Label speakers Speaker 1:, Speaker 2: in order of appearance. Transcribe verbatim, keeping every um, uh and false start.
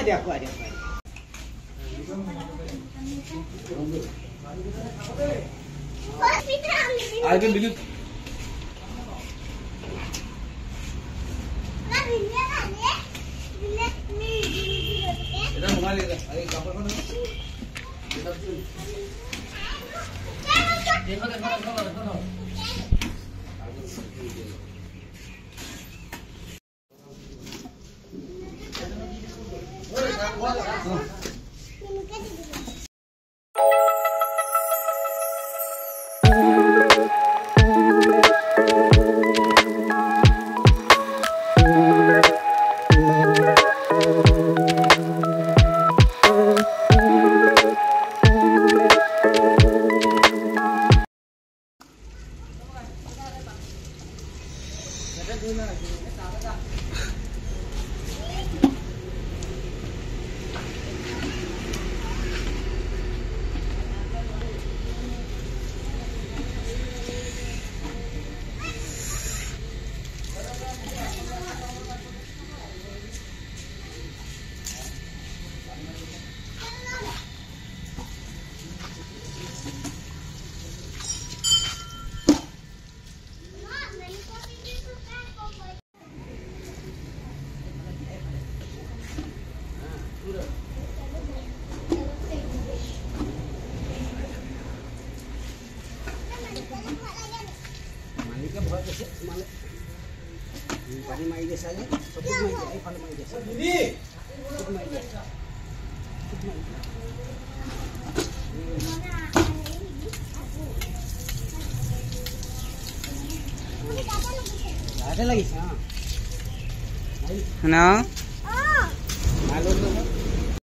Speaker 1: খুৱাই দিয়া খুৱাই দিয়া খুৱাই
Speaker 2: আইটো বিলি এটা মোবাইল এটা এই কাপড়খন এটা দেখো দেখো দেখো দেখো Pani mai dia saja, sebut mai dia, pani mai dia. Ini, sebut mai dia. Ada lagi, ah. Mana? Oh. Malu tu.